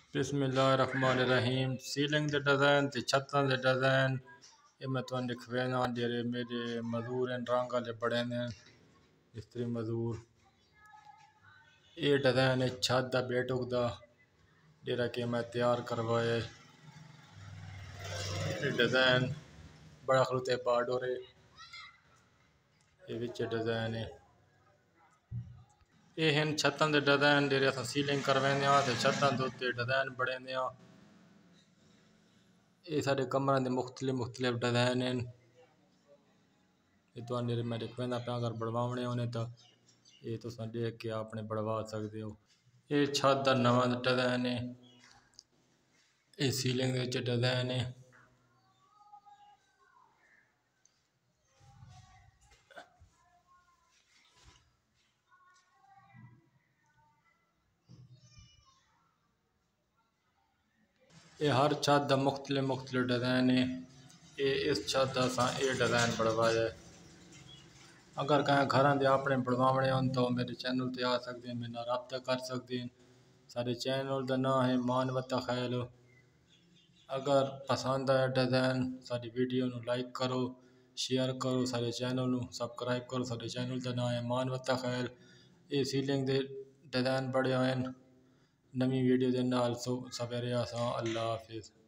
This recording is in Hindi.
बिस्मिल्लाहिर्रहमानिर्रहीम। सीलिंग के डिज़ाइन ते छत्तां दे डिज़ाइन ये मैं तुहानू दिखवेना। जेरे मेरे मजदूर हैं रंग वाले बड़े ने मिस्त्री मजदूर। ये डिज़ाइन है छत दा बेटुक दा जेरा कि मैं तैयार करवाया। ये डिज़ाइन बड़ा खलूते बार्डर है। ये विच डिज़ाइन है। ये हैं छत्तां दे डिज़ाइन जेरे असां सीलिंग करवाने ते छत्तां दे उत्ते डिज़ाइन बड़ेंदे आ। ये सारे कमरों के मुख्तलिफ डिज़ाइन हैं। ये तो मैं दिखवाना पाया। अगर बढ़वाने होने तो ये तुम देख के आपने बढ़वा सकते हो। ये छत का नवा डिज़ाइन है। ये सीलिंग डिज़ाइन है। ये हर छत का मुख्तलिफ डिज़ाइन है। ये इस छत का असा ये डिज़ाइन बढ़वाया है। अगर कहीं घर के अपने बढ़वाने हो तो मेरे चैनल पर आ सकते हैं, मेरे रब्ता कर सकते हैं। सारे चैनल का नाम है मानवता ख्याल। अगर पसंद आया डिज़ाइन सारी वीडियो नू लाइक करो, शेयर करो, सारे चैनल नू सबसक्राइब करो। सारे चैनल का नाम है मानवता ख्याल। ये सीलिंग के डिज़ाइन बड़े हैं। नवी वीडियो के नाल सवेरे आसा। अल्लाह हाफिज़।